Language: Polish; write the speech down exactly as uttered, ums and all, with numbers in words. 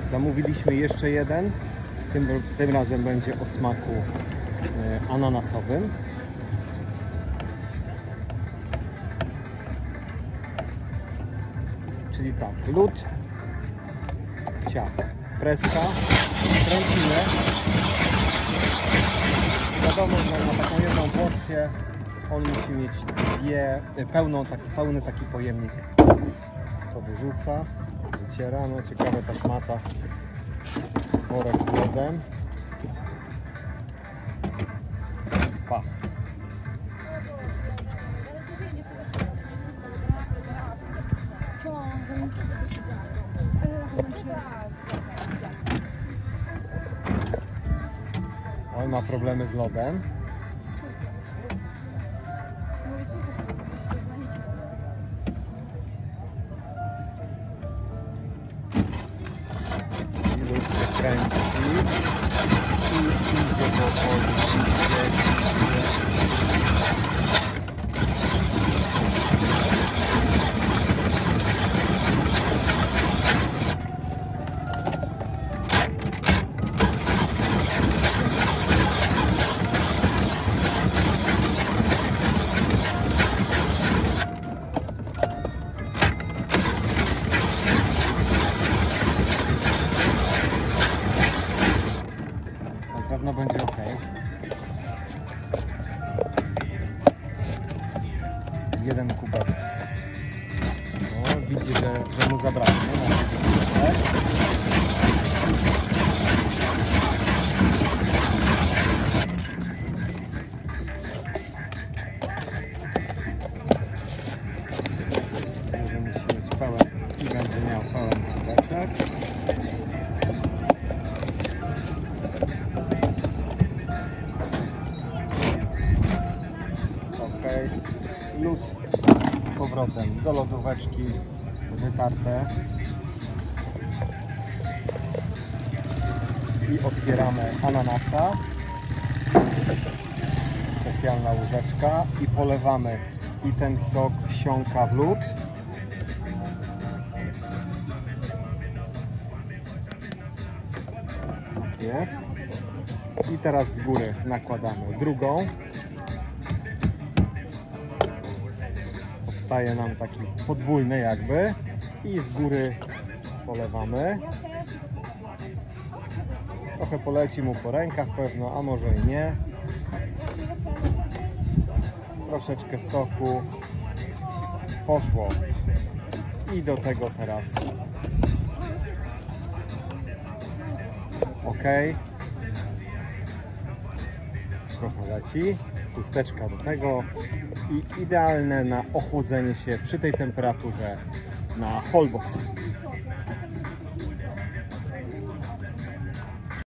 Zamówiliśmy jeszcze jeden. Tym, tym razem będzie o smaku e, ananasowym. Czyli tak, lód, ciach, preska, kręcimy. Wiadomo, że na taką jedną porcję on musi mieć dwie, pełną, taki, pełny taki pojemnik. To wyrzuca, wyciera. No ciekawe, ta szmata, worek z lodem. Pach. Oj, ma problemy z lodem. I lód się kręci. I idzie powoli, idzie. Na pewno będzie ok. Jeden kubek. No, widzi, że, że mu zabraknie. Może musi mieć pełen i będzie miał pełen kubeczek. Lód z powrotem do lodóweczki, wytarte, i otwieramy ananasa, specjalna łyżeczka, i polewamy, i ten sok wsiąka w lód. Tak jest. I teraz z góry nakładamy drugą. Powstaje nam taki podwójny jakby, i z góry polewamy. Trochę poleci mu po rękach pewno, a może i nie. Troszeczkę soku poszło i do tego teraz ok. Trochę leci, chusteczka do tego i idealne na ochłodzenie się przy tej temperaturze na Hallbox.